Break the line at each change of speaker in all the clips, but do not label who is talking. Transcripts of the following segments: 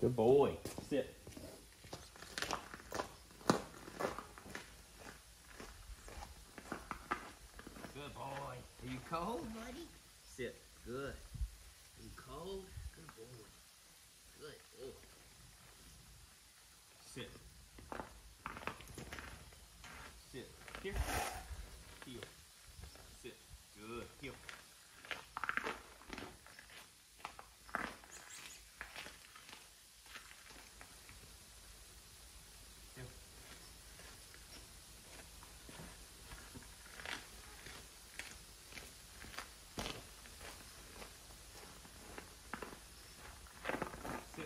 Good boy. Sit. Good boy. Are you cold, buddy? Sit. Good. Are you cold? Good boy. Good boy. Sit. Sit. Here. Heel. Sit. Good. Heel. Heel. Sit.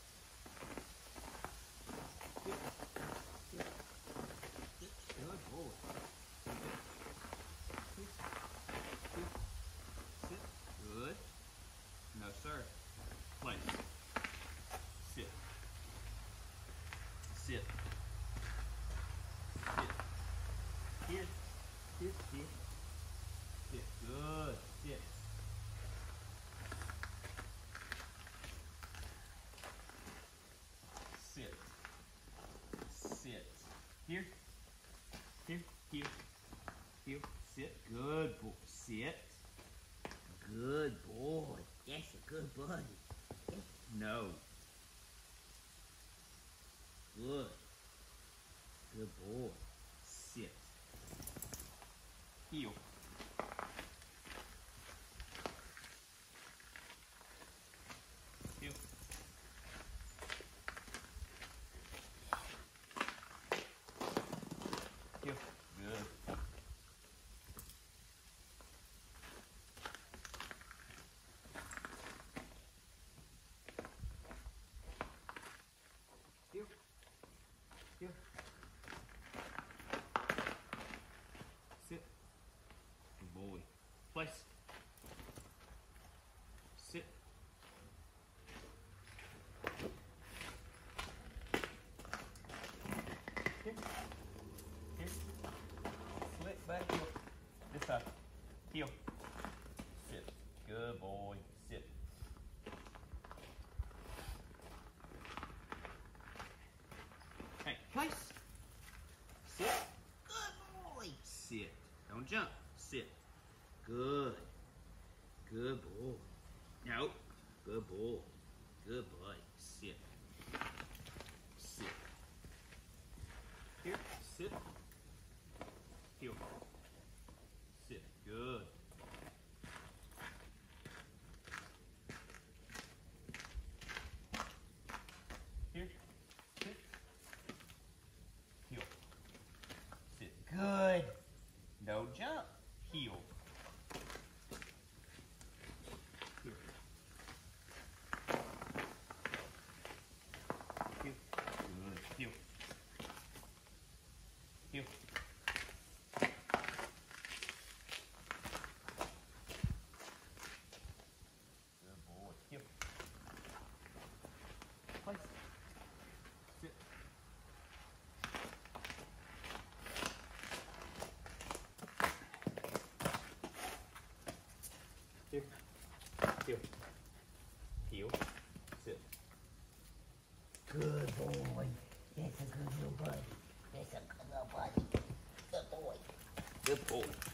Good boy. Sit. Good. No, sir. Place. Sit. Sit. Sit. Here. Here. Here. Sit. Good. Sit. Sit. Sit. Here. Here. Here. Here. Sit. Good boy. Sit. Good boy. That's a good buddy. No. Good. Good boy. Sit. Heel. Heel. Heel. Good. Heel. Heel. Sit. Good boy. Place. Sit. Here. Here. Slick back heel. This side. Heel. Sit. Good boy. Sit. Hey, place. Sit. Good boy. Sit. Don't jump. Sit. Good. Good boy. No. Good boy. Good boy. Sit. Sit. Here. Sit. Heel. Sit. Good. Here. Sit. Heel. Sit. Good. No jump. Heel. Here. Heel. Good. Heel. Heel. Good boy. Heel. Place. Sit. Here. Heel. Heel. Sit.
Good boy. That's a good little buddy. That's a good little buddy. Good boy.
Good boy.